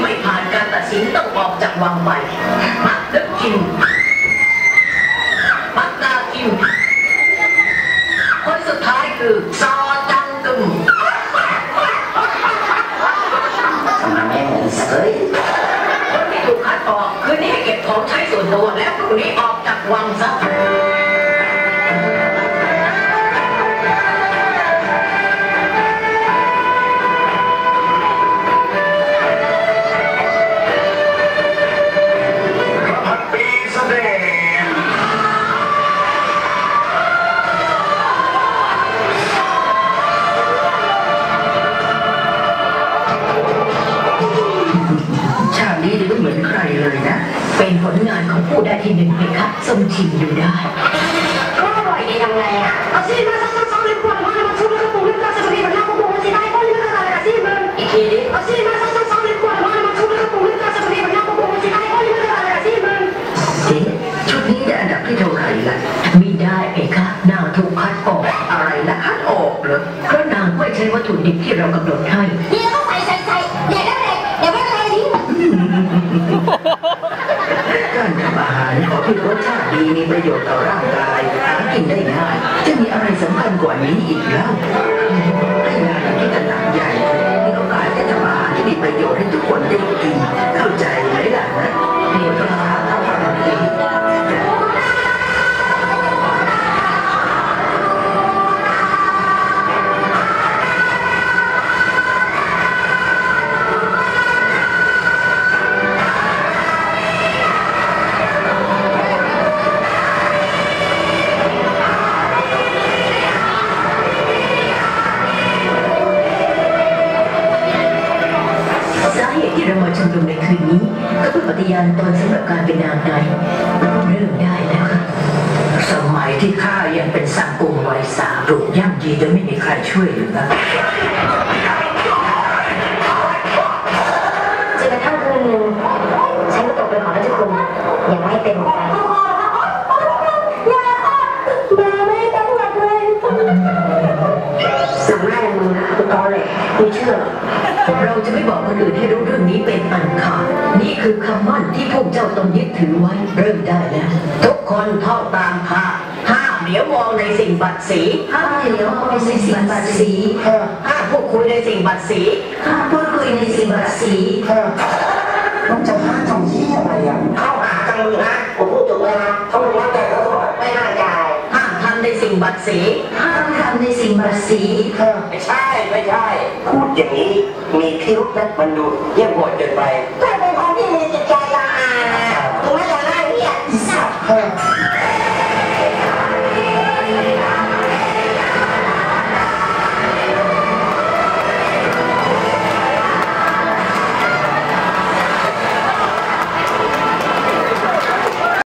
ไม่ผ่านการตัดสินต้องออกจากวังไปมักดึกคิวมักตาคิวคนสุดท้ายคือซอจังกึมทำไมไม่เหมือนเอ้ยคนที่ถูกคัดออกคืนนี้ให้เก็บของใช้ส่วนตัวแล้วพรุ่งนี้ออกจากวังซะเป็นผลงานของผู้ได้ที่หนึ่งไหมคะส้มชิมดูได้ก็อร่อยดียังไงอ่ะเอาซีมาซ้ำๆเรียบร้อยมาชุบแล้วก็ปรุงเรียบร้อยจะมีแบบน้ำปรุงสีได้ก็นี่ไม่เป็นไรซีมันอีกทีนี้เอาซีมาซ้ำๆเรียบร้อยมาชุบแล้วก็ปรุงเรียบร้อยจะมีแบบน้ำปรุงสีได้ก็นี่ไม่เป็นไรซีมันชุดนี้ได้อันดับที่เท่าไหร่ล่ะไม่ได้เองค่ะนางถูกคัดออกอะไรล่ะคัดออกเหรอเพราะนางไม่ใช่วัตถุดิบที่เรากำหนดให้เดี๋ยวก็ใส่อย่าได้เลยอย่าไม่เลยทิ้งการทำอาหารขอที่รสชาติดีมีประโยชน์ต่อร่างกายหากินได้ง่ายจะมีอะไรสำคัญกว่านี้อีกแล้วให้งานที่ตลาดใหญ่มีโอกาสได้ทำอาหารที่มีประโยชน์ให้ทุกคนได้กินเข้าใจไหมล่ะนะเดี๋ยวจะหาทำอะไรชุมนุมในคืนนี้ก็เพื่อปฏิญาณตนสำหรับการเป็นนางในเริ่มได้แล้วค่ะสมัยที่ข้ายังเป็นสังกุงวัยสาวปลูกย่ำยีโดยไม่มีใครช่วยเหลือจนกระทั่งคืนหนึ่งฉันก็ตกเป็นของราชกุมยังไม่เต็มใจไม่ต้องหลับเลยสำนักมึงคือตอแหลไม่เชื่อเราจะไม่บอกคนอื่นให้รู้เรื่องนี้เป็นอันขาดนี่คือคำมั่นที่พวกเจ้าต้องยึดถือไว้เริ่มได้แล้วทุกคนท่องตามข้าห้ามเหลียวมองในสิ่งบัดสีห้ามเหลียวมองในสิ่งบัดสีห้ามพูดคุยในสิ่งบัดสีห้ามพูดคุยในสิ่งบัดสีต้องจะห้าทำที่อะไรอ่ะเข้าหาจังมือนะผมพูดถูกไหมนะเขาบอกว่าแต่เขาบอกไม่น่าใจห้ามทำในสิ่งบัดสีห้ามทำในสิ่งบัดสีไม่ใช่พูดอย่างนี้มีพิรุธนะมันดูเยี่ยมโหดเกินไปแต่